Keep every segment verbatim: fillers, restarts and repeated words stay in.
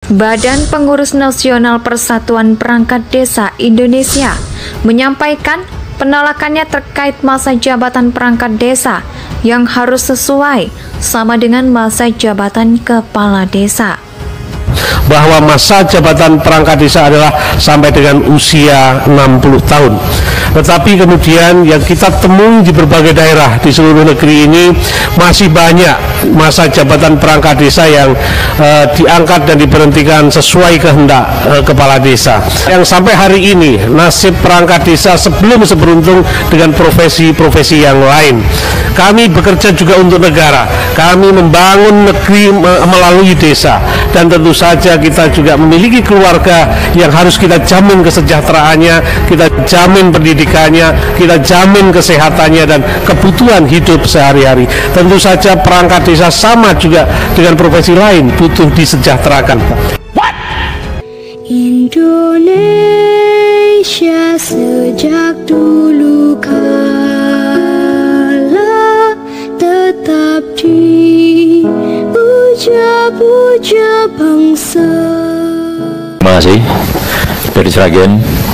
Badan Pengurus Nasional Persatuan Perangkat Desa Indonesia menyampaikan penolakannya terkait masa jabatan perangkat desa yang harus sesuai sama dengan masa jabatan kepala desa. Bahwa masa jabatan perangkat desa adalah sampai dengan usia enam puluh tahun. Tetapi kemudian yang kita temui di berbagai daerah di seluruh negeri ini masih banyak masa jabatan perangkat desa yang uh, diangkat dan diberhentikan sesuai kehendak uh, kepala desa. Yang sampai hari ini nasib perangkat desa sebelum seberuntung dengan profesi-profesi yang lain. Kami bekerja juga untuk negara. Kami membangun negeri melalui desa, dan tentu saja kita juga memiliki keluarga yang harus kita jamin kesejahteraannya, kita jamin pendidikannya, kita jamin kesehatannya dan kebutuhan hidup sehari-hari. Tentu saja perangkat desa sama juga dengan profesi lain butuh disejahterakan. What? Indonesia sejak dulu kala tetap dipuja-puja bangsa. Terima kasih dari Sragen.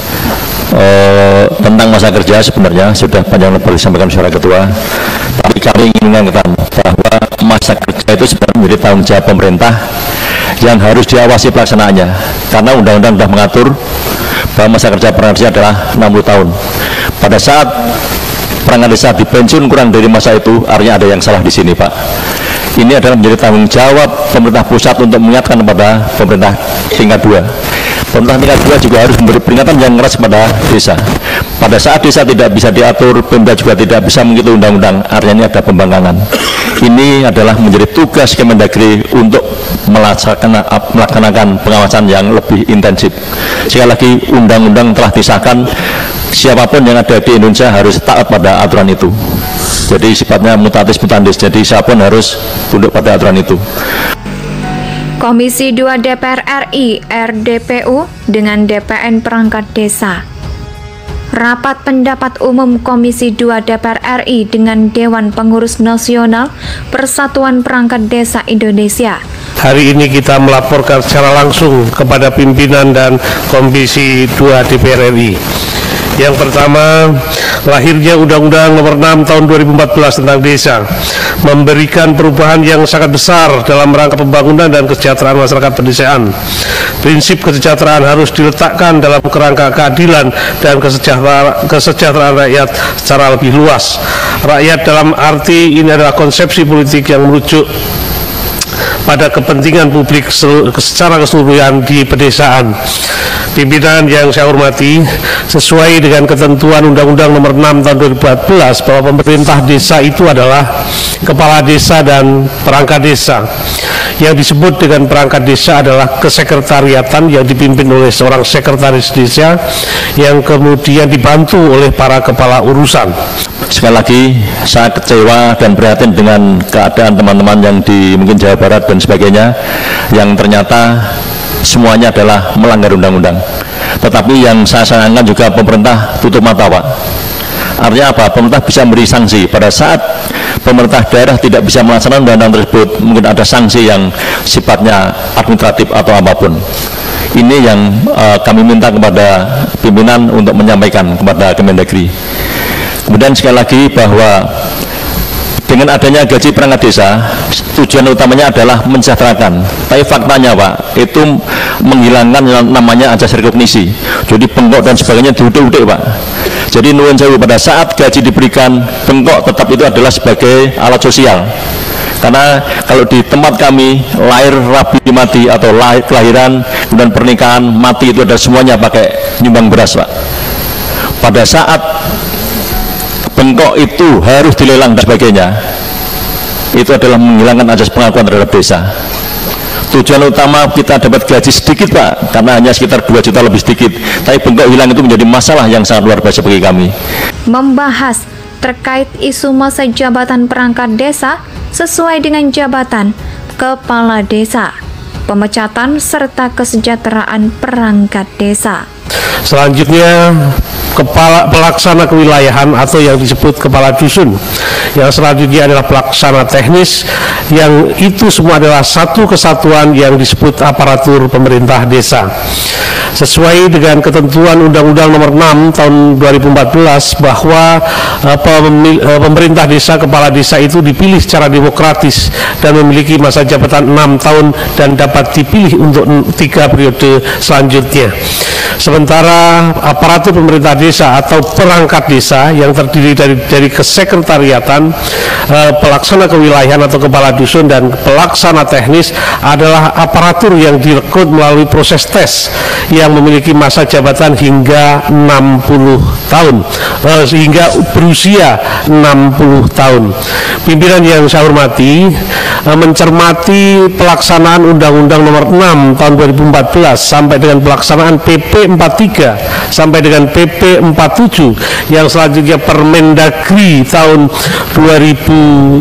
Uh, tentang masa kerja sebenarnya sudah panjang lebar disampaikan secara ketua, tapi kami ingin mengingatkan bahwa masa kerja itu sebenarnya menjadi tanggung jawab pemerintah yang harus diawasi pelaksanaannya, karena undang-undang sudah mengatur bahwa masa kerja perangkat desa adalah enam puluh tahun. Pada saat perangkat desa dipensiun kurang dari masa itu, artinya ada yang salah di sini, Pak. Ini adalah menjadi tanggung jawab pemerintah pusat untuk mengingatkan kepada pemerintah tingkat dua. Pemerintah tingkat dua juga harus memberi peringatan yang keras kepada desa. Pada saat desa tidak bisa diatur, Pemda juga tidak bisa mengikuti undang-undang, artinya ini ada pembangkangan. Ini adalah menjadi tugas Kemendagri untuk melaksanakan, melaksanakan pengawasan yang lebih intensif. Sekali lagi, undang-undang telah disahkan, siapapun yang ada di Indonesia harus taat pada aturan itu. Jadi sifatnya mutatis mutandis, jadi siapapun harus tunduk pada aturan itu. Komisi dua D P R R I R D P U dengan D P N Perangkat Desa. Rapat pendapat umum Komisi dua D P R R I dengan Dewan Pengurus Nasional Persatuan Perangkat Desa Indonesia. Hari ini kita melaporkan secara langsung kepada pimpinan dan Komisi dua D P R R I. Yang pertama, lahirnya Undang-Undang Nomor enam Tahun dua ribu empat belas tentang desa memberikan perubahan yang sangat besar dalam rangka pembangunan dan kesejahteraan masyarakat pedesaan. Prinsip kesejahteraan harus diletakkan dalam kerangka keadilan dan kesejahteraan, kesejahteraan rakyat secara lebih luas. Rakyat dalam arti ini adalah konsepsi politik yang merujuk pada kepentingan publik secara keseluruhan di pedesaan. Pimpinan yang saya hormati, sesuai dengan ketentuan Undang-Undang Nomor enam Tahun dua ribu empat belas bahwa pemerintah desa itu adalah kepala desa dan perangkat desa. Yang disebut dengan perangkat desa adalah kesekretariatan yang dipimpin oleh seorang sekretaris desa yang kemudian dibantu oleh para kepala urusan. Sekali lagi, saya kecewa dan prihatin dengan keadaan teman-teman yang di mungkin Jawa Barat dan sebagainya, yang ternyata semuanya adalah melanggar undang-undang. Tetapi yang saya sayangkan juga pemerintah tutup mata, Pak. Artinya apa? Pemerintah bisa memberi sanksi pada saat pemerintah daerah tidak bisa melaksanakan undang-undang tersebut. Mungkin ada sanksi yang sifatnya administratif atau apapun. Ini yang uh, kami minta kepada pimpinan untuk menyampaikan kepada Kemendagri. Kemudian sekali lagi bahwa dengan adanya gaji perangkat desa, tujuan utamanya adalah mensejahterakan. Tapi faktanya, Pak, itu menghilangkan yang namanya ajas rekognisi. Jadi bengkok dan sebagainya diudik-udik, Pak. Jadi nuwun sewu, pada saat gaji diberikan, bengkok tetap itu adalah sebagai alat sosial. Karena kalau di tempat kami, lahir, rabi, mati, atau lahir, kelahiran, kemudian pernikahan, mati, itu adalah semuanya pakai nyumbang beras, Pak. Pada saat bengkok itu harus dilelang dan sebagainya, itu adalah menghilangkan ajas pengakuan terhadap desa. Tujuan utama kita dapat gaji sedikit, Pak, karena hanya sekitar dua juta lebih sedikit, tapi bengkok hilang itu menjadi masalah yang sangat luar biasa bagi kami. Membahas terkait isu masa jabatan perangkat desa sesuai dengan jabatan kepala desa, pemecatan serta kesejahteraan perangkat desa. Selanjutnya kepala pelaksana kewilayahan atau yang disebut kepala dusun. Yang selanjutnya adalah pelaksana teknis, yang itu semua adalah satu kesatuan yang disebut aparatur pemerintah desa. Sesuai dengan ketentuan Undang-Undang Nomor enam Tahun dua ribu empat belas bahwa uh, pemerintah desa, kepala desa itu dipilih secara demokratis dan memiliki masa jabatan enam tahun dan dapat dipilih untuk tiga periode selanjutnya. Sementara aparatur pemerintah desa atau perangkat desa yang terdiri dari dari kesekretariatan, eh, pelaksana kewilayahan atau kepala dusun dan pelaksana teknis adalah aparatur yang direkrut melalui proses tes yang memiliki masa jabatan hingga enam puluh tahun, eh, sehingga berusia enam puluh tahun. Pimpinan yang saya hormati, eh, mencermati pelaksanaan Undang-Undang Nomor enam Tahun dua ribu empat belas sampai dengan pelaksanaan P P empat puluh tiga sampai dengan P P empat puluh tujuh yang selanjutnya Permendagri tahun dua ribu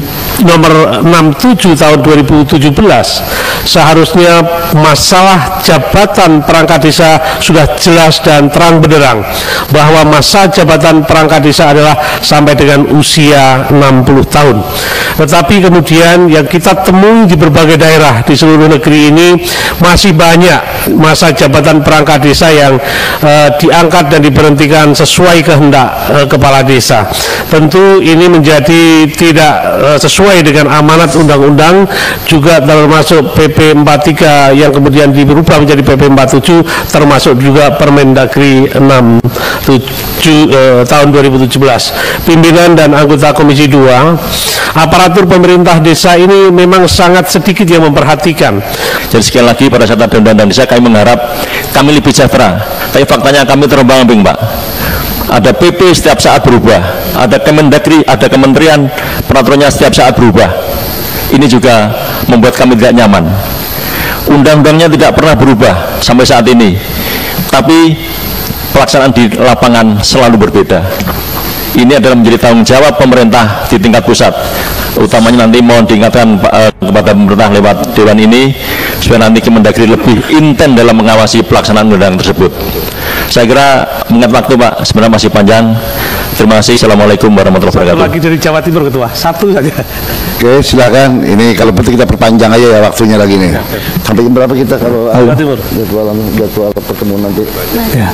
nomor enam puluh tujuh tahun dua ribu tujuh belas, seharusnya masalah jabatan perangkat desa sudah jelas dan terang benderang bahwa masa jabatan perangkat desa adalah sampai dengan usia enam puluh tahun. Tetapi kemudian yang kita temui di berbagai daerah di seluruh negeri ini masih banyak masa jabatan perangkat desa yang uh, diangkat dan diberhentikan sesuai kehendak uh, kepala desa. Tentu ini menjadi tidak uh, sesuai dengan amanat undang-undang, juga termasuk P P empat puluh tiga yang kemudian dirubah menjadi P P empat puluh tujuh, termasuk juga Permendagri enam puluh tujuh uh, tahun dua ribu tujuh belas. Pimpinan dan anggota Komisi dua, aparatur pemerintah desa ini memang sangat sedikit yang memperhatikan. Jadi sekali lagi pada saat ada undang-undang desa, kami mengharap kami lebih sejahtera. Tapi faktanya kami terombang-ambing, Pak. Ada P P setiap saat berubah, ada Kemendagri, ada kementerian, peraturannya setiap saat berubah. Ini juga membuat kami tidak nyaman. Undang-undangnya tidak pernah berubah sampai saat ini, tapi pelaksanaan di lapangan selalu berbeda. Ini adalah menjadi tanggung jawab pemerintah di tingkat pusat, utamanya nanti mohon diingatkan uh, kepada pemerintah lewat Dewan ini supaya nanti Kemendagri lebih intens dalam mengawasi pelaksanaan undang-undang tersebut. Saya kira mengingat waktu, Pak, sebenarnya masih panjang. Terima kasih. Assalamualaikum warahmatullahi wabarakatuh. Lagi dari Jawa Timur, Ketua, satu saja. Oke, silakan. Ini kalau penting kita perpanjang aja ya waktunya lagi nih. Sampai jam berapa kita kalau Jawa Timur jadwal jadwal pertemuan nanti? Ya.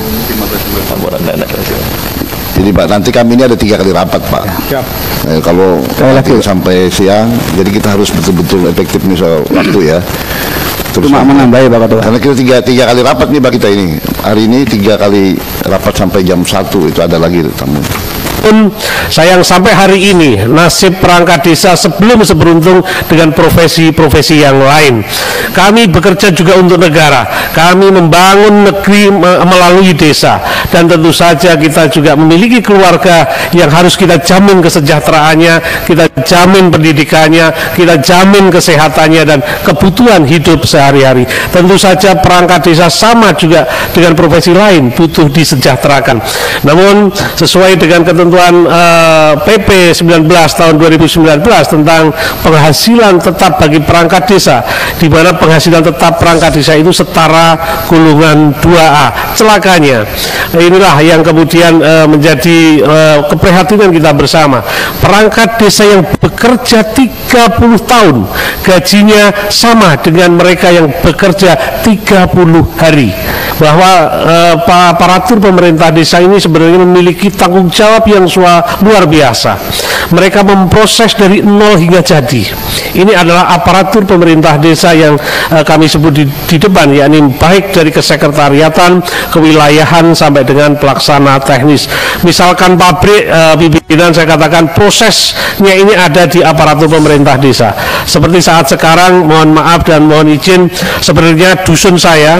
Jadi Pak, nanti kami ini ada tiga kali rapat, Pak. Ya. Nah, kalau nanti sampai siang, jadi kita harus betul-betul efektif nih soal waktu ya. Terus cuma menambahi Pak Ketua. Karena kita tiga, tiga kali rapat nih Pak kita ini. Hari ini tiga kali rapat sampai jam satu, itu ada lagi tamu. Pun sayang sampai hari ini nasib perangkat desa sebelum seberuntung dengan profesi-profesi yang lain. Kami bekerja juga untuk negara, kami membangun negeri melalui desa, dan tentu saja kita juga memiliki keluarga yang harus kita jamin kesejahteraannya, kita jamin pendidikannya, kita jamin kesehatannya dan kebutuhan hidup sehari-hari. Tentu saja perangkat desa sama juga dengan profesi lain, butuh disejahterakan. Namun sesuai dengan ketentuan uh, P P sembilan belas tahun dua ribu sembilan belas tentang penghasilan tetap bagi perangkat desa, di mana penghasilan tetap perangkat desa itu setara golongan dua A. Celakanya inilah yang kemudian uh, menjadi uh, keprihatinan kita bersama. Perangkat desa yang bekerja tiga puluh tahun gajinya sama dengan mereka yang bekerja tiga puluh hari. Bahwa uh, aparatur pemerintah desa ini sebenarnya memiliki tanggung jawab yang luar biasa. Mereka memproses dari nol hingga jadi. Ini adalah aparatur pemerintah desa yang uh, kami sebut di, di depan, yakni baik dari kesekretariatan, kewilayahan sampai dengan pelaksana teknis. Misalkan pabrik, uh, pimpinan saya katakan prosesnya ini ada di aparatur pemerintah desa. Seperti saat sekarang, mohon maaf dan mohon izin, sebenarnya dusun saya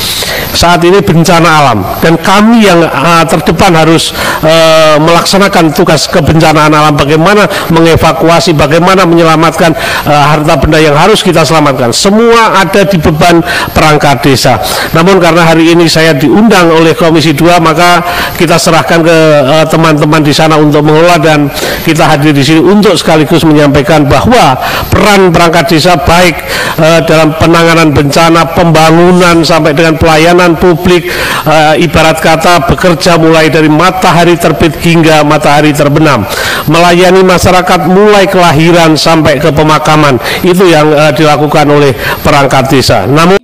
saat ini bencana alam, dan kami yang uh, terdepan harus uh, melaksanakan tugas kebencanaan alam, bagaimana mengevakuasi, bagaimana menyelamatkan uh, harta benda yang harus kita selamatkan. Semua ada di beban perangkat desa. Namun karena hari ini saya diundang oleh Komisi dua, maka kita serahkan ke teman-teman uh, di sana untuk mengelola, dan kita hadir di sini untuk sekaligus menyampaikan bahwa peran perangkat desa baik uh, dalam penanganan bencana, pembangunan sampai dengan pelayanan pelayanan publik, uh, ibarat kata bekerja mulai dari matahari terbit hingga matahari terbenam, melayani masyarakat mulai kelahiran sampai ke pemakaman. Itu yang uh, dilakukan oleh perangkat desa. Namun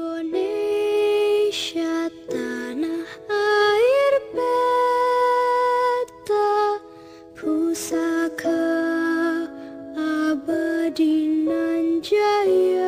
Indonesia tanah air beta, pusaka abadi nan jaya.